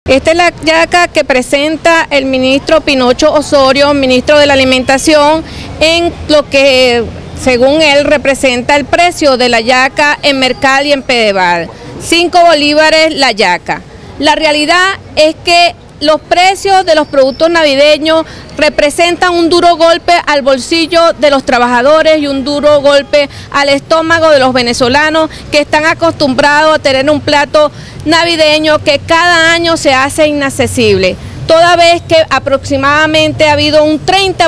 Esta es la yaca que presenta el ministro Pinocho Osorio, ministro de la Alimentación, en lo que, según él, representa el precio de la yaca en Mercal y en Pedeval. 5 bolívares la yaca. La realidad es que los precios de los productos navideños representan un duro golpe al bolsillo de los trabajadores y un duro golpe al estómago de los venezolanos que están acostumbrados a tener un plato navideño que cada año se hace inaccesible, toda vez que aproximadamente ha habido un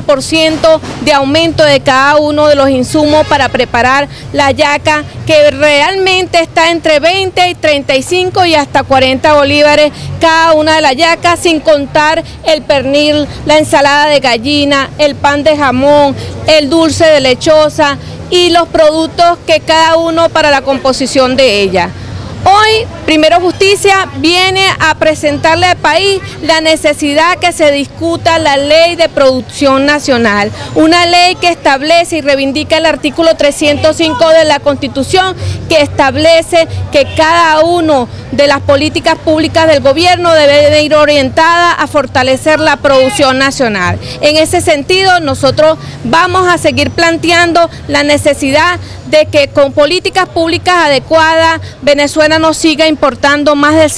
30% de aumento de cada uno de los insumos para preparar la yaca, que realmente está entre 20 y 35 y hasta 40 bolívares cada una de las yacas, sin contar el pernil, la ensalada de gallina, el pan de jamón, el dulce de lechosa y los productos que cada uno para la composición de ella. Hoy, Primero Justicia viene a presentarle al país la necesidad que se discuta la ley de producción nacional, una ley que establece y reivindica el artículo 305 de la Constitución, que establece que cada uno de las políticas públicas del gobierno debe de ir orientada a fortalecer la producción nacional. En ese sentido, nosotros vamos a seguir planteando la necesidad de que con políticas públicas adecuadas Venezuela no siga importando más del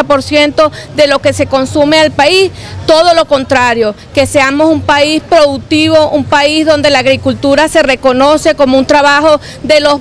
70% de lo que se consume al país, todo lo contrario, que seamos un país productivo, un país donde la agricultura se reconoce como un trabajo de los,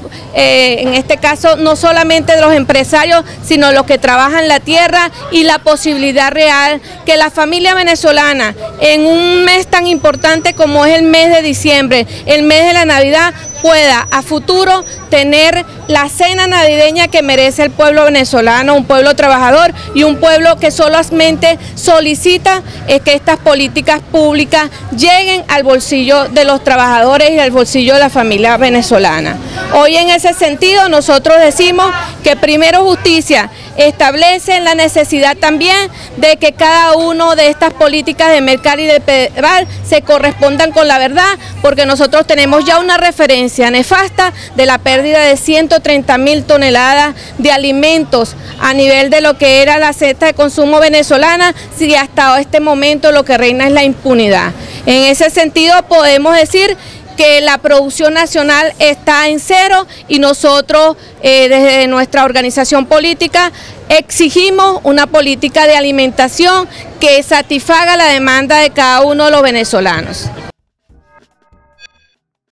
en este caso, no solamente de los empresarios, sino los que trabajan la tierra, y la posibilidad real que la familia venezolana en un mes tan importante como es el mes de diciembre, el mes de la Navidad, pueda a futuro tener la cena navideña que merece el pueblo venezolano, un pueblo trabajador y un pueblo que solamente solicita que estas políticas públicas lleguen al bolsillo de los trabajadores y al bolsillo de la familia venezolana. Hoy, en ese sentido, nosotros decimos que Primero Justicia establece la necesidad también de que cada una de estas políticas de Mercal y de Pedeval se correspondan con la verdad, porque nosotros tenemos ya una referencia nefasta de la pérdida de 130.000 toneladas de alimentos a nivel de lo que era la cesta de consumo venezolana, si hasta este momento lo que reina es la impunidad. En ese sentido podemos decir que la producción nacional está en cero, y nosotros desde nuestra organización política exigimos una política de alimentación que satisfaga la demanda de cada uno de los venezolanos.